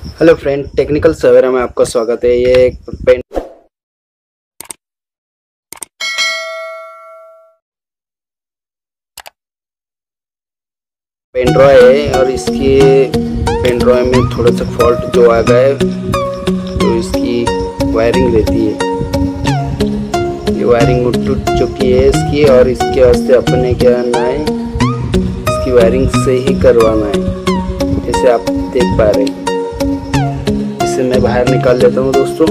Hello friend, technical सवेरा में आपका स्वागत है। ये एक पेनड्रॉय है और इसकी पेनड्रॉय में थोड़ा सा फॉल्ट जो आ गया है, जो इसकी वायरिंग रहती है, ये वायरिंग टूट चुकी है इसकी। और इसके वास्ते अपने क्या करना है, इसकी वायरिंग से ही करवाना है। जैसे आप देख पा रहे हैं, इसे मैं बाहर निकाल लेता हूँ दोस्तों।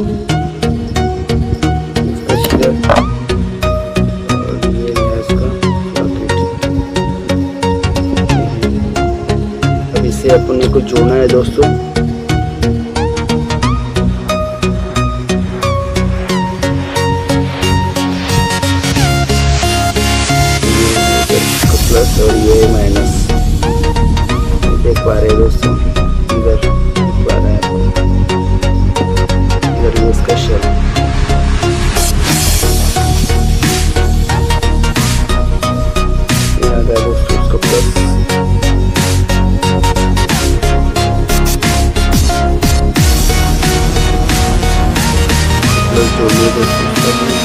इसका शिगर और ये है इसका सॉकेट। अब इसे अपने को जोड़ना है दोस्तों। प्लस और ये माइनस देख पा रहे हैं दोस्तों। इधर देख पा रहे हैं, इधर ये इसका शेल। यहाँ गया दोस्तों उसका प्लस। प्लस जोड़िए दोस्तों।